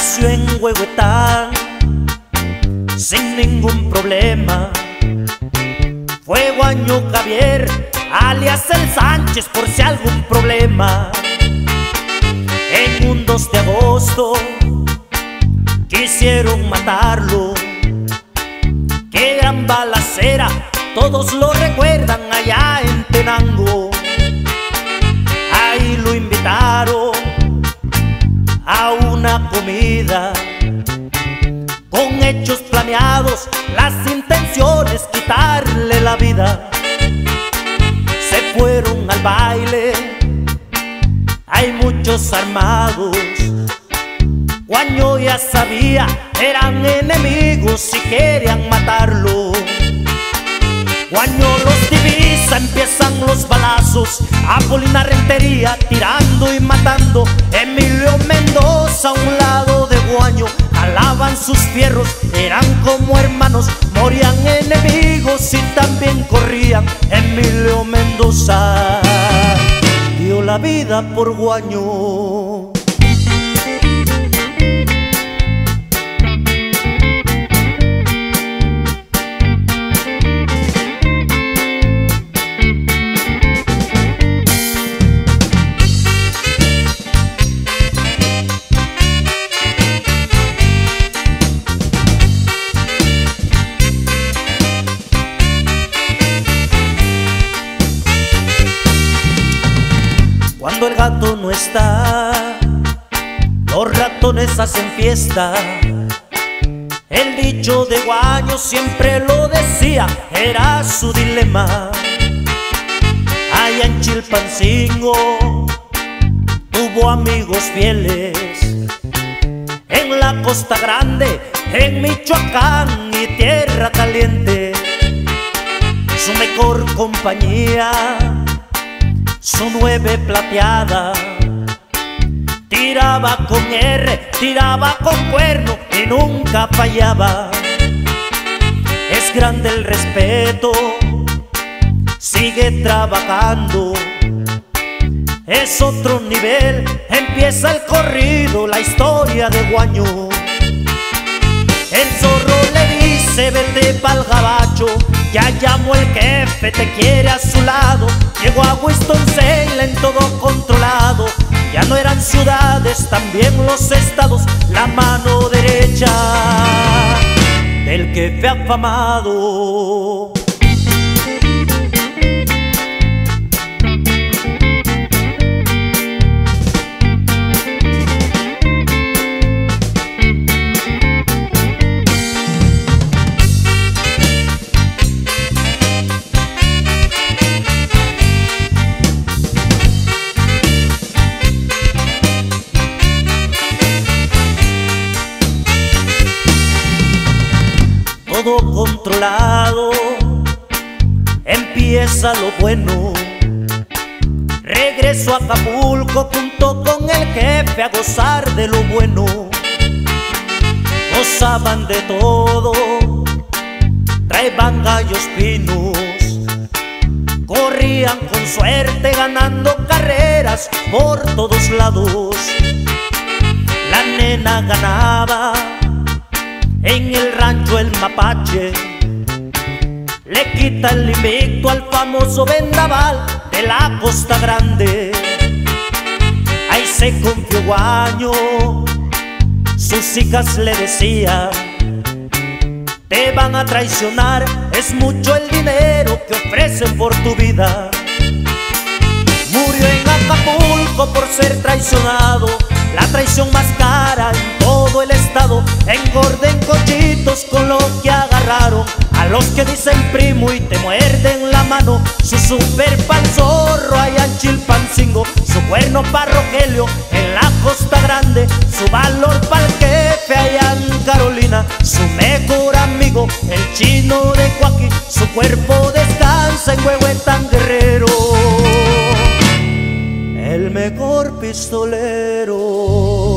Nació en Huehuetán sin ningún problema. Fue Guaño Javier, alias el Sánchez, por si algún problema. En un 2 de agosto quisieron matarlo. Qué gran balacera, todos lo recuerdan allá en Tenango. Ahí lo invitaron a una comida con hechos planeados, las intenciones quitarle la vida. Se fueron al baile, hay muchos armados. Guaño ya sabía, eran enemigos y querían matarlo. Guaño los divisa, empiezan los balazos. Apolinar Rentería tirando y matando. Emilio Mendoza a un lado de Guaño, alaban sus fierros, eran como hermanos. Morían enemigos y también corrían. Emilio Mendoza dio la vida por Guaño. Cuando el gato no está, los ratones hacen fiesta. El dicho de Guaño siempre lo decía, era su dilema. Allá en Chilpancingo tuvo amigos fieles. En la Costa Grande, en Michoacán y Tierra Caliente, su mejor compañía, su 9 plateada. Tiraba con R, tiraba con cuerno y nunca fallaba. Es grande el respeto, sigue trabajando. Es otro nivel, empieza el corrido, la historia de Guaño. El zorro le dice vete pa'l gabacho, ya llamó el jefe, te quiere a su lado. Llegó a Winston-Salem todo controlado. Ya no eran ciudades, también los estados. La mano derecha del jefe afamado. Todo controlado, empieza lo bueno. Regreso a Acapulco junto con el jefe a gozar de lo bueno. Gozaban de todo, traían gallos pinos. Corrían con suerte ganando carreras por todos lados. La nena ganaba en el rancho El Mapache, le quita el invicto al famoso vendaval de la Costa Grande. Ahí se confió Guaño, sus hijas le decían te van a traicionar, es mucho el dinero que ofrecen por tu vida. Murió en Acapulco por ser traicionado, la traición más cara en todo el estado. Engorden cochitos con lo que agarraron, a los que dicen primo y te muerden la mano. Su super pa'l zorro allá en Chilpancingo, su cuerno pa' Rogelio en la Costa Grande, su valor pa'l jefe allá en Carolina, su mejor amigo el chino de Coaqui, su cuerpo descansa en Huehuetán Guerrero, el mejor pistolero.